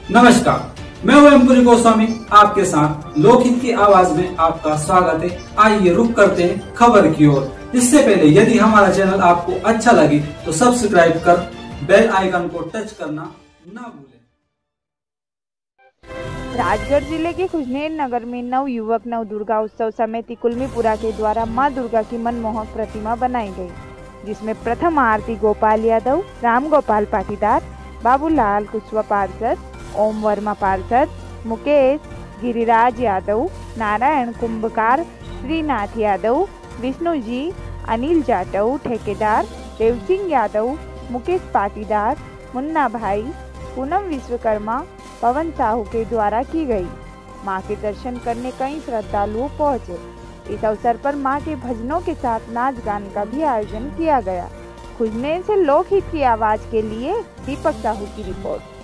नमस्कार, मैं हूं एमपुरी गोस्वामी आपके साथ लोकहित की आवाज में आपका स्वागत है। आइए रुक करते हैं खबर की ओर। इससे पहले यदि हमारा चैनल आपको अच्छा लगे तो सब्सक्राइब कर बेल आइकन को टच करना न भूलें। राजगढ़ जिले के खुजनेर नगर में नव युवक नव दुर्गा उत्सव समिति कुलमीपुरा के द्वारा मां दुर्गा की मनमोहक प्रतिमा बनाई गई, जिसमें प्रथम आरती गोपाल यादव, राम गोपाल पाटीदार, बाबूलाल कुशवा पार्षद, ओम वर्मा पार्षद, मुकेश गिरिराज यादव, नारायण कुंभकार, श्रीनाथ यादव, विष्णु जी, अनिल जाटव ठेकेदार, देवसिंह यादव, मुकेश पाटीदार, मुन्ना भाई, पूनम विश्वकर्मा, पवन साहू के द्वारा की गई। मां के दर्शन करने कई श्रद्धालु पहुंचे। इस अवसर पर मां के भजनों के साथ नाच गान का भी आयोजन किया गया। खुजनेर से लोकहित की आवाज के लिए दीपक साहू की रिपोर्ट।